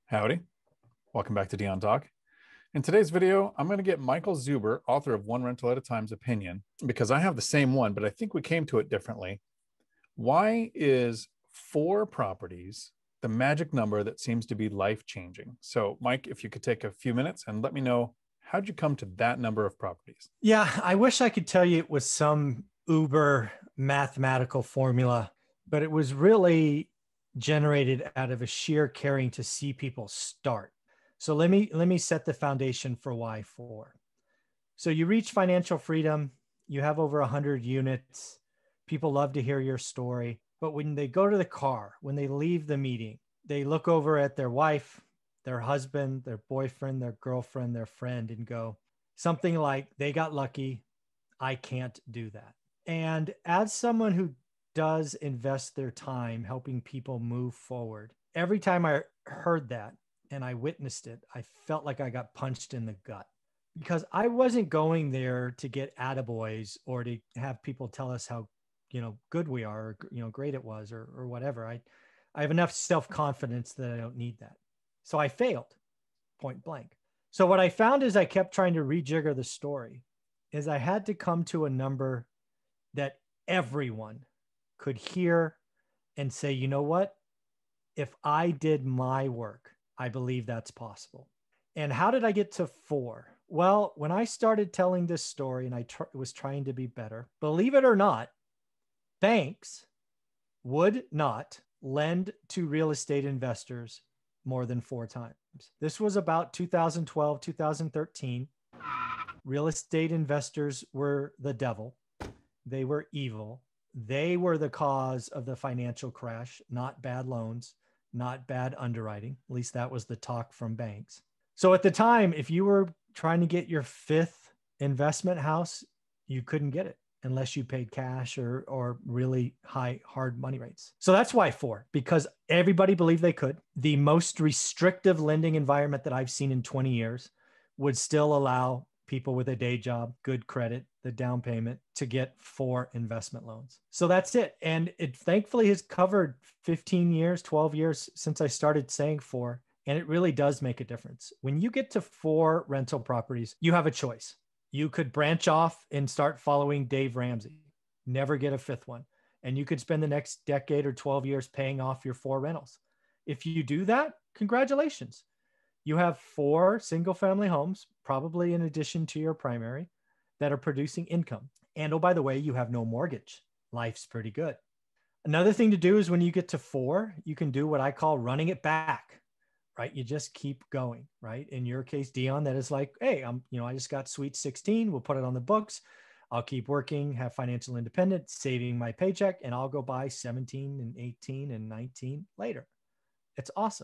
Howdy. Welcome back to Dion Talk. In today's video, I'm going to get Michael Zuber, author of One Rental at a Time's opinion, because I have the same one, but I think we came to it differently. Why is 4 properties the magic number that seems to be life-changing? So, Mike, if you could take a few minutes and let me know, how'd you come to that number of properties? Yeah, I wish I could tell you it was some uber mathematical formula, but it was really generated out of a sheer caring to see people start. So let me set the foundation for why 4. So you reach financial freedom, you have over 100 units. People love to hear your story, but when they go to the car, when they leave the meeting, they look over at their wife, their husband, their boyfriend, their girlfriend, their friend, and go something like, they got lucky, I can't do that. And as someone who does invest their time helping people move forward, every time I heard that and I witnessed it, I felt like I got punched in the gut, because I wasn't going there to get attaboys or to have people tell us how, good we are, or, great it was, or whatever. I have enough self-confidence that I don't need that. So I failed, point blank. So what I found is I kept trying to rejigger the story, is I had to come to a number that everyone could hear and say, you know what? If I did my work, I believe that's possible. And how did I get to 4? Well, when I started telling this story and I was trying to be better, believe it or not, banks would not lend to real estate investors more than 4 times. This was about 2012, 2013. Real estate investors were the devil. They were evil. They were the cause of the financial crash, not bad loans, not bad underwriting. At least that was the talk from banks. So at the time, if you were trying to get your 5th investment house, you couldn't get it unless you paid cash or really high hard money rates. So that's why 4, because everybody believed they could. The most restrictive lending environment that I've seen in 20 years would still allow people with a day job, good credit, the down payment to get 4 investment loans. So that's it. And it thankfully has covered 15 years, 12 years since I started saying 4. And it really does make a difference. When you get to 4 rental properties, you have a choice. You could branch off and start following Dave Ramsey, never get a 5th one. And you could spend the next decade or 12 years paying off your 4 rentals. If you do that, congratulations. You have 4 single family homes, probably in addition to your primary, that are producing income. And oh, by the way, you have no mortgage. Life's pretty good. Another thing to do is when you get to 4, you can do what I call running it back, right? You just keep going, right? In your case, Dion, that is like, hey, I just got sweet 16. We'll put it on the books. I'll keep working, have financial independence, saving my paycheck, and I'll go buy 17 and 18 and 19 later. It's awesome.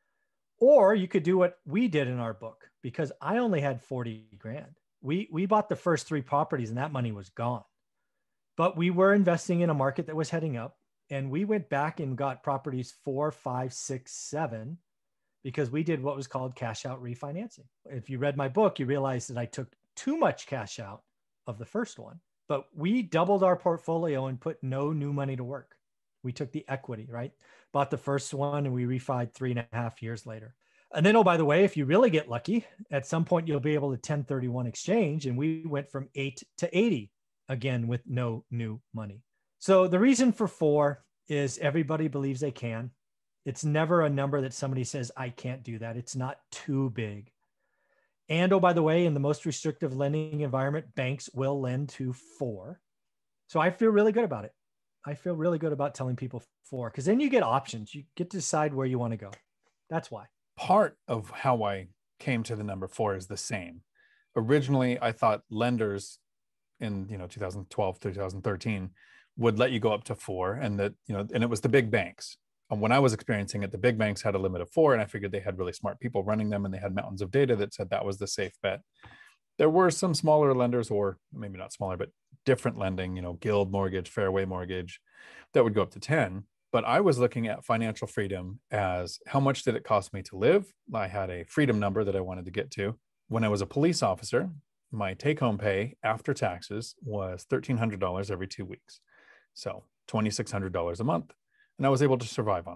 Or you could do what we did in our book, because I only had 40 grand. We bought the first 3 properties and that money was gone. But we were investing in a market that was heading up, and we went back and got properties 4, 5, 6, 7, because we did what was called cash out refinancing. If you read my book, you realize that I took too much cash out of the first one, but we doubled our portfolio and put no new money to work. We took the equity, right? Bought the first one and we refied 3.5 years later. And then, oh, by the way, if you really get lucky, at some point you'll be able to 1031 exchange. And we went from 8 to 80 again with no new money. So the reason for 4 is everybody believes they can. It's never a number that somebody says, I can't do that. It's not too big. And oh, by the way, in the most restrictive lending environment, banks will lend to 4. So I feel really good about it. I feel really good about telling people 4, because then you get options. You get to decide where you want to go. That's why. Part of how I came to the number 4 is the same. Originally, I thought lenders in 2012, 2013 would let you go up to 4, and that and it was the big banks. And when I was experiencing it, the big banks had a limit of 4, and I figured they had really smart people running them, and they had mountains of data that said that was the safe bet. There were some smaller lenders, or maybe not smaller, but different lending, Guild Mortgage, Fairway Mortgage, that would go up to 10. But I was looking at financial freedom as how much did it cost me to live? I had a freedom number that I wanted to get to. When I was a police officer, my take-home pay after taxes was $1,300 every 2 weeks. So $2,600 a month. And I was able to survive on that.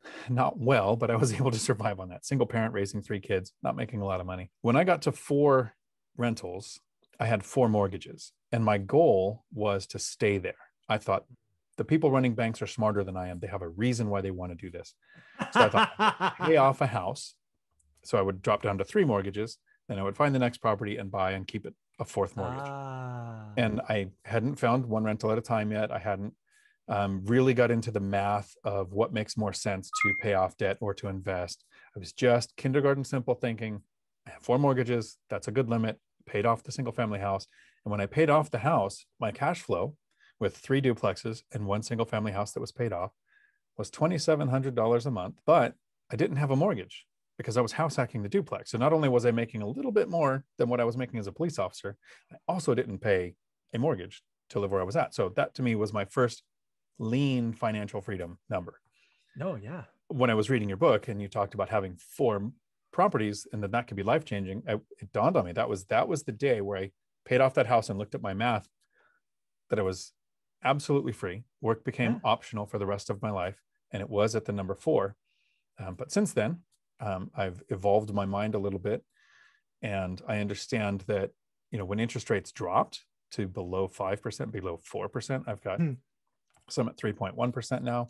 not well, but I was able to survive on that. Single parent raising 3 kids, not making a lot of money. When I got to 4 rentals, I had 4 mortgages, and my goal was to stay there. I thought the people running banks are smarter than I am. They have a reason why they want to do this. So I thought, pay off a house. So I would drop down to 3 mortgages. Then I would find the next property and buy and keep it a 4th mortgage. And I hadn't found one rental at a time yet. I hadn't really got into the math of what makes more sense to pay off debt or to invest. I was just kindergarten simple thinking. I have 4 mortgages. That's a good limit. Paid off the single family house. And when I paid off the house, my cash flow with 3 duplexes and 1 single family house that was paid off was $2,700 a month. But I didn't have a mortgage because I was house hacking the duplex. So not only was I making a little bit more than what I was making as a police officer, I also didn't pay a mortgage to live where I was at. So that to me was my first lean financial freedom number. No, yeah. When I was reading your book and you talked about having 4 properties and that could be life-changing, it dawned on me that was the day where I paid off that house and looked at my math, that I was absolutely free. Work became optional for the rest of my life, and it was at the number 4. But since then, I've evolved my mind a little bit, and I understand that, you know, when interest rates dropped to below 5%, below 4%, I've got some at 3.1% now.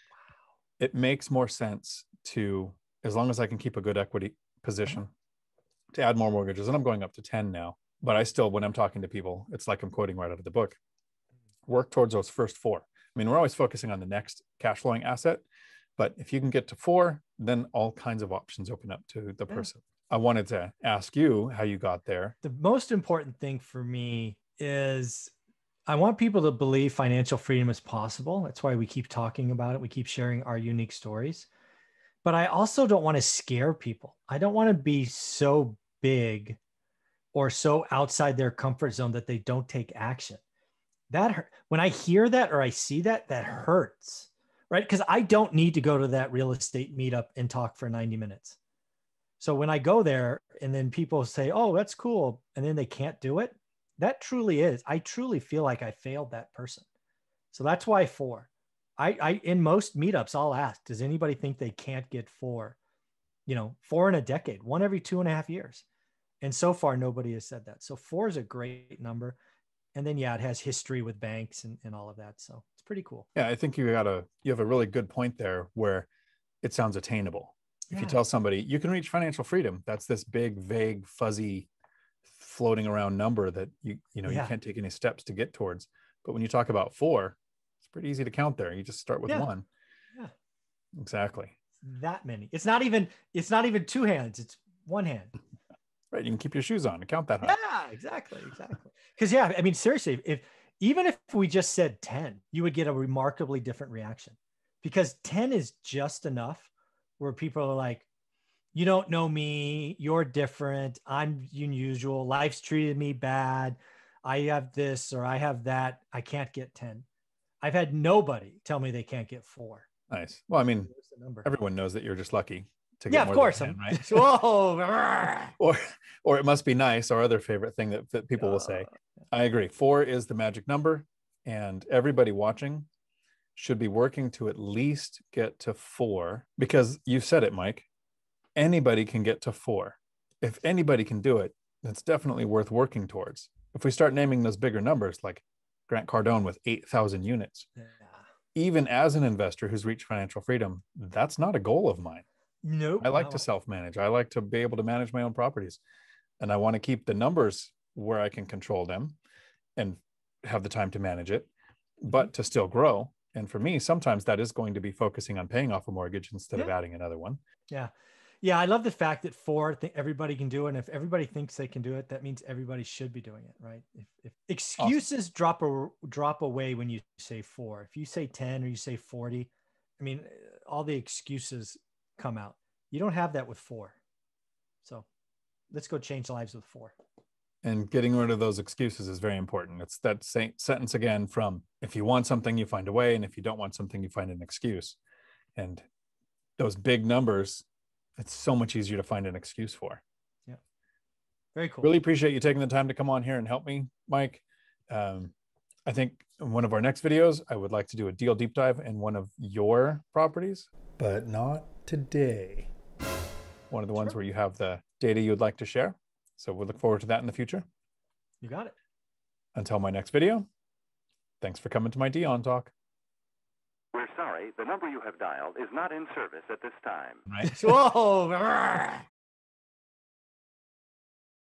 It makes more sense to, as long as I can keep a good equity position, to add more mortgages. And I'm going up to 10 now. But I still, when I'm talking to people, it's like I'm quoting right out of the book. Work towards those first 4. I mean, we're always focusing on the next cash flowing asset, but if you can get to 4, then all kinds of options open up to the person. I wanted to ask you how you got there. The most important thing for me is I want people to believe financial freedom is possible. That's why we keep talking about it. We keep sharing our unique stories. But I also don't want to scare people. I don't want to be so big or so outside their comfort zone that they don't take action. That when I hear that or I see that, that hurts, right? Because I don't need to go to that real estate meetup and talk for 90 minutes. So when I go there and then people say, oh, that's cool, and then they can't do it, that truly is. I truly feel like I failed that person. So that's why 4. I in most meetups, I'll ask, does anybody think they can't get 4? 4 in a decade, 1 every 2.5 years. And so far, nobody has said that. So 4 is a great number. And then, it has history with banks and all of that. So it's pretty cool. Yeah, I think you have a really good point there where it sounds attainable. If you tell somebody you can reach financial freedom, that's this big, vague, fuzzy, floating around number that you can't take any steps to get towards. But when you talk about 4, it's pretty easy to count there. You just start with 1. Yeah, exactly. That many. It's not even 2 hands. It's 1 hand. Right. You can keep your shoes on and count that high. Yeah, exactly. Because I mean, seriously, even if we just said 10, you would get a remarkably different reaction, because 10 is just enough where people are like, you don't know me, you're different, I'm unusual, life's treated me bad, I have this or I have that, I can't get 10. I've had nobody tell me they can't get 4. Nice. Well, I mean, everyone knows that you're just lucky to get more of course. than 10, right? Whoa. or it must be nice, our other favorite thing that people will say. I agree. 4 is the magic number, and everybody watching should be working to at least get to 4, because you said it, Mike, anybody can get to 4. If anybody can do it, that's definitely worth working towards. If we start naming those bigger numbers, like Grant Cardone with 8,000 units, even as an investor who's reached financial freedom, that's not a goal of mine. Nope. I like to self-manage. I like to be able to manage my own properties, and I want to keep the numbers where I can control them and have the time to manage it, but to still grow. And for me, sometimes that is going to be focusing on paying off a mortgage instead of adding another one. Yeah. I love the fact that 4, everybody can do it. And if everybody thinks they can do it, that means everybody should be doing it, right? If excuses drop away when you say 4, if you say 10 or you say 40, I mean, all the excuses come out. You don't have that with 4. So let's go change lives with 4. And getting rid of those excuses is very important. It's that same sentence again from, if you want something, you find a way. And if you don't want something, you find an excuse. And those big numbers, it's so much easier to find an excuse for. Yeah. Very cool. Really appreciate you taking the time to come on here and help me, Mike. I think in one of our next videos, I would like to do a deal deep dive in one of your properties, but not today. One of the ones where you have the data you'd like to share. So we'll look forward to that in the future. You got it. Until my next video, thanks for coming to my Dion Talk. We're sorry, the number you have dialed is not in service at this time. Right? Whoa.